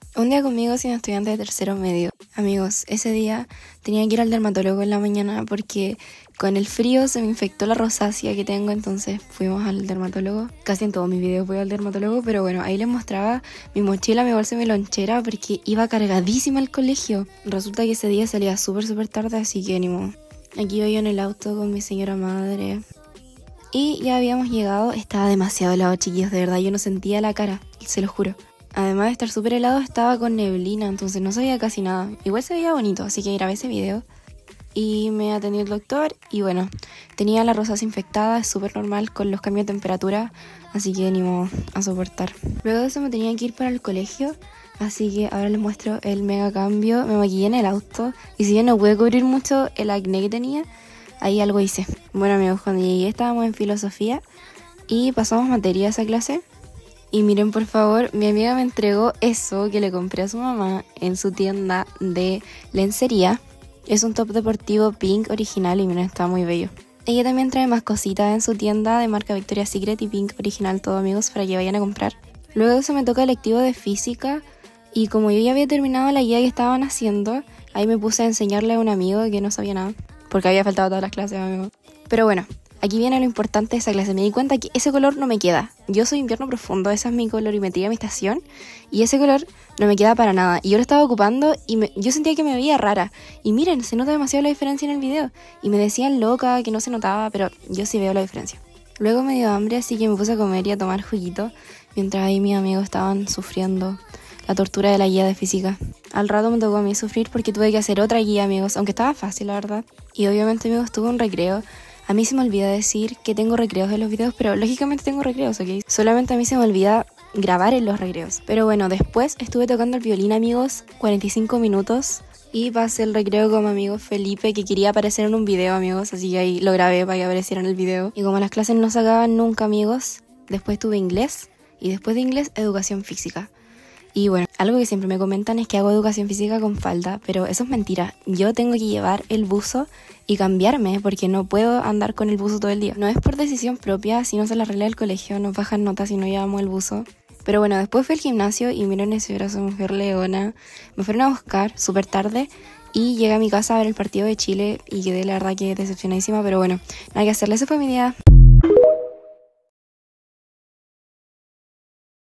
Un día conmigo siendo estudiante de tercero medio. Amigos, ese día tenía que ir al dermatólogo en la mañana porque con el frío se me infectó la rosácea que tengo, entonces fuimos al dermatólogo. Casi en todos mis videos voy al dermatólogo, pero bueno, ahí les mostraba mi mochila, mi bolsa y mi lonchera porque iba cargadísima al colegio. Resulta que ese día salía súper tarde, así que ni modo. Aquí iba yo en el auto con mi señora madre. Y ya habíamos llegado, estaba demasiado helado, chiquillos, de verdad, yo no sentía la cara, se lo juro. Además de estar súper helado, estaba con neblina, entonces no se veía casi nada. Igual se veía bonito, así que grabé ese video. Y me atendió el doctor y bueno, tenía la rosácea infectada, es súper normal con los cambios de temperatura, así que ni modo a soportar. Luego de eso me tenía que ir para el colegio, así que ahora les muestro el mega cambio. Me maquillé en el auto y si bien no pude cubrir mucho el acné que tenía, ahí algo hice. Bueno amigos, cuando llegué estábamos en filosofía y pasamos materia a esa clase. Y miren por favor, mi amiga me entregó eso que le compré a su mamá en su tienda de lencería. Es un top deportivo pink original y miren, está muy bello. Ella también trae más cositas en su tienda de marca Victoria's Secret y pink original, todo amigos, para que vayan a comprar. Luego de eso me toca el lectivo de física y como yo ya había terminado la guía que estaban haciendo, ahí me puse a enseñarle a un amigo que no sabía nada, porque había faltado todas las clases, amigo. Pero bueno, aquí viene lo importante de esa clase. Me di cuenta que ese color no me queda. Yo soy invierno profundo, esa es mi colorimetría, mi estación. Y ese color no me queda para nada. Y yo lo estaba ocupando y yo sentía que me veía rara. Y miren, se nota demasiado la diferencia en el video. Y me decían loca, que no se notaba, pero yo sí veo la diferencia. Luego me dio hambre, así que me puse a comer y a tomar juguito. Mientras ahí mis amigos estaban sufriendo la tortura de la guía de física. Al rato me tocó a mí sufrir porque tuve que hacer otra guía, amigos. Aunque estaba fácil, la verdad. Y obviamente, amigos, tuve un recreo. A mí se me olvida decir que tengo recreos en los videos, pero lógicamente tengo recreos, ¿ok? Solamente a mí se me olvida grabar en los recreos. Pero bueno, después estuve tocando el violín, amigos, 45 minutos. Y pasé el recreo con mi amigo Felipe, que quería aparecer en un video, amigos. Así que ahí lo grabé para que apareciera en el video. Y como las clases no se acaban nunca, amigos, después tuve inglés. Y después de inglés, educación física. Y bueno, algo que siempre me comentan es que hago educación física con falda, pero eso es mentira. Yo tengo que llevar el buzo y cambiarme porque no puedo andar con el buzo todo el día. No es por decisión propia, si no se la regla del colegio, nos bajan notas si no llevamos el buzo. Pero bueno, después fui al gimnasio y miren ese brazo, mujer leona. Me fueron a buscar súper tarde y llegué a mi casa a ver el partido de Chile y quedé la verdad que decepcionadísima, pero bueno, nada que hacerle, ese fue mi día.